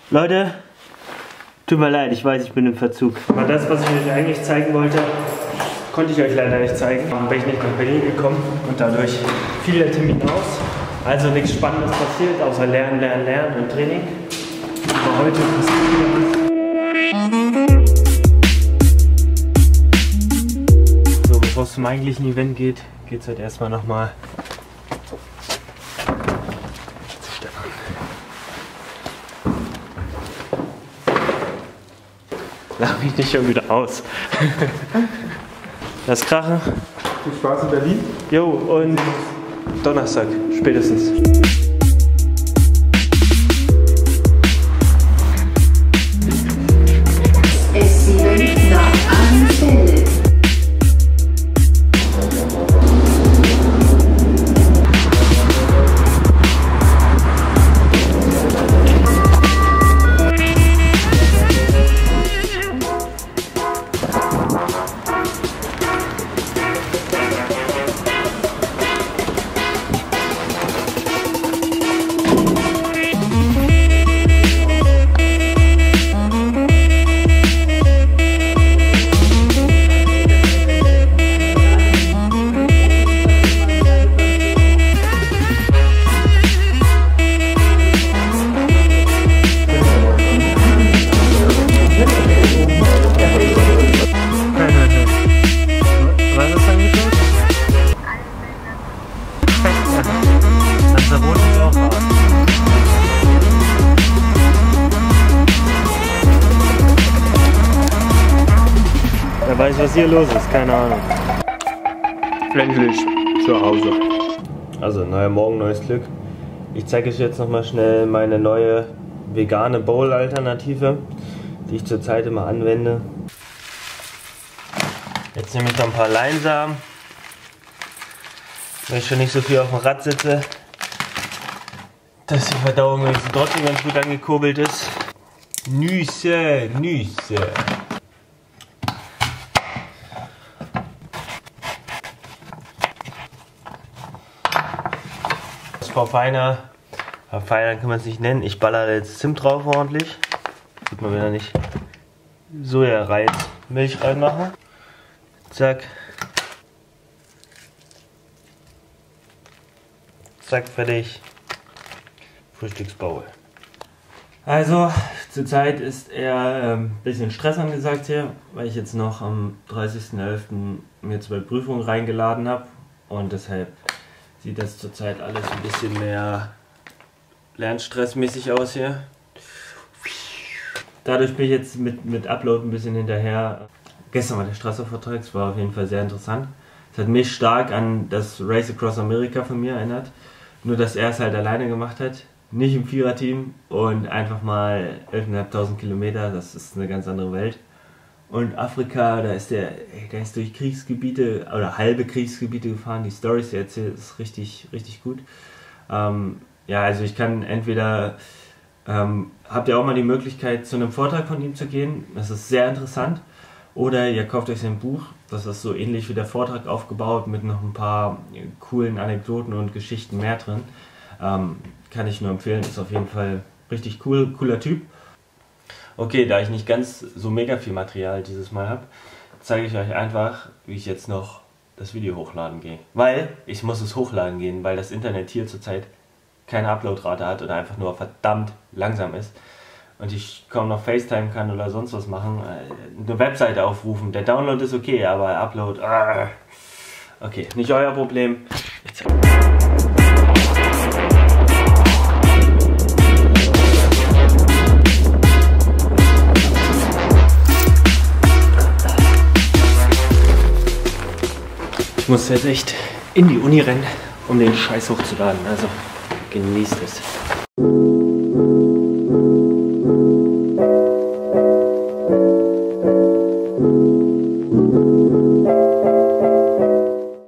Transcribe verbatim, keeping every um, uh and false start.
Leute, tut mir leid, ich weiß, ich bin im Verzug. Aber das, was ich euch eigentlich zeigen wollte, konnte ich euch leider nicht zeigen. Dann bin ich nicht nach Berlin gekommen und dadurch fiel der Termin aus. Also nichts Spannendes passiert, außer Lernen, Lernen, Lernen und Training. Aber heute passiert wieder was. So, bevor es zum eigentlichen Event geht, geht es heute erstmal nochmal zu Stefan. Lach mich nicht schon wieder aus. Das Krachen. Viel Spaß in Berlin. Jo, und Donnerstag spätestens. S sieben nach Anfälle. Wer weiß, was hier los ist, keine Ahnung. Endlich zu Hause. Also, neuer Morgen, neues Glück. Ich zeige euch jetzt nochmal schnell meine neue vegane Bowl-Alternative, die ich zurzeit immer anwende. Jetzt nehme ich noch ein paar Leinsamen, wenn ich schon nicht so viel auf dem Rad sitze, dass die Verdauung wenigstens trotzdem ganz gut angekurbelt ist. Nüsse, Nüsse. Verfeiner, Verfeiner kann man es nicht nennen. Ich baller jetzt Zimt drauf ordentlich. Sieht man wieder nicht. Sojareiz, Milch reinmachen. Zack. Zack, fertig. Frühstücksbowl. Also, zurzeit ist eher ein ähm, bisschen Stress angesagt hier, weil ich jetzt noch am dreißigsten elften mir zwei Prüfungen reingeladen habe und deshalb sieht das zurzeit alles ein bisschen mehr lernstressmäßig aus hier. Dadurch bin ich jetzt mit, mit Upload ein bisschen hinterher. Gestern war der Strasser-Vortrag, es war auf jeden Fall sehr interessant. Es hat mich stark an das Race Across America von mir erinnert. Nur, dass er es halt alleine gemacht hat, nicht im Viererteam und einfach mal elftausendfünfhundert Kilometer, das ist eine ganz andere Welt. Und Afrika, da ist der, der ist durch Kriegsgebiete oder halbe Kriegsgebiete gefahren. Die Storys, die er erzählt, ist richtig, richtig gut. Ähm, ja, also ich kann entweder, ähm, habt ihr auch mal die Möglichkeit, zu einem Vortrag von ihm zu gehen. Das ist sehr interessant. Oder ihr kauft euch sein Buch. Das ist so ähnlich wie der Vortrag aufgebaut, mit noch ein paar coolen Anekdoten und Geschichten mehr drin. Ähm, kann ich nur empfehlen, ist auf jeden Fall richtig cool, cooler Typ. Okay, da ich nicht ganz so mega viel Material dieses Mal habe, zeige ich euch einfach, wie ich jetzt noch das Video hochladen gehe. Weil ich muss es hochladen gehen, weil das Internet hier zurzeit keine Uploadrate hat oder einfach nur verdammt langsam ist. Und ich kaum noch FaceTime kann oder sonst was machen. Eine Webseite aufrufen. Der Download ist okay, aber Upload... Okay, nicht euer Problem. Jetzt. Ich muss jetzt echt in die Uni rennen, um den Scheiß hochzuladen, also genießt es.